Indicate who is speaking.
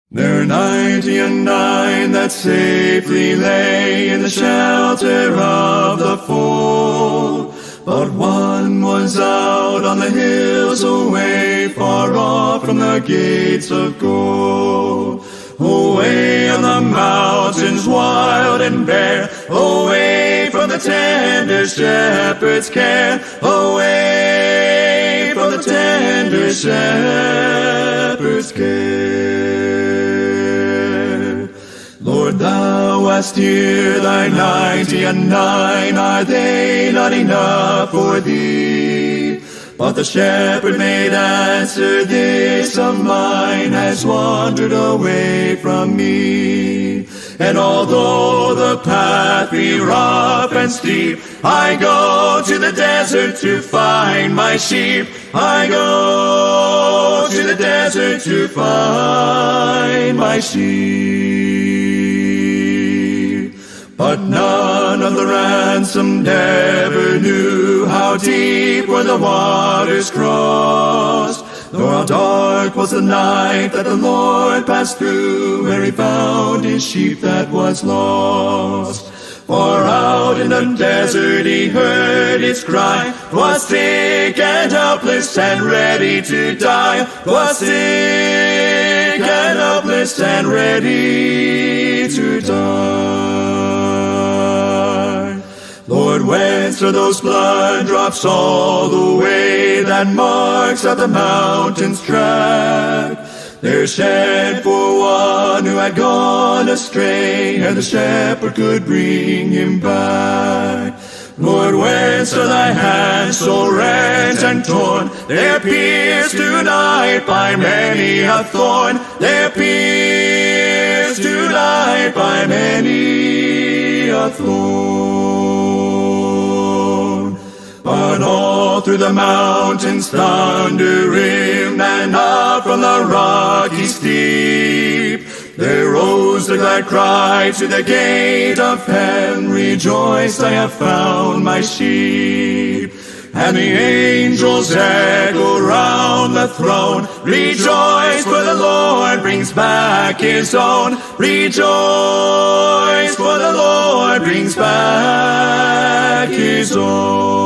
Speaker 1: There are 99 that safely lay in the shelter of the fold, but one was out on the hills away, far off from the gates of gold. Away on the mountains wild and bare, away from the tender shepherd's care, away from the tender shepherd's care. Lord, thou hast here thy 99, are they not enough for thee? But the shepherd made answer, this of mine has wandered away from me. And although the path be rough and steep, I go to the desert to find my sheep. I go to the desert to find my sheep. But none of the ransomed ever knew how deep were the waters crossed, nor how dark was the night that the Lord passed through, where he found his sheep that was lost. For out in the desert he heard its cry, 'twas sick and helpless and ready to die, 'twas sick and helpless and ready to die. Lord, whence are those blood drops all the way that marks out the mountain's track? They're shed for one who had gone astray, and the shepherd could bring him back. Lord, whence are thy hands so rent and torn? They're pierced tonight by many a thorn. They're pierced tonight by many a thorn. But all through the mountains thunder-rimmed, and up from the rocky steep, there rose the glad cry to the gate of heaven, rejoice, I have found my sheep. And the angels echo round the throne, rejoice, for the Lord brings back his own. Rejoice, for the Lord brings back his own.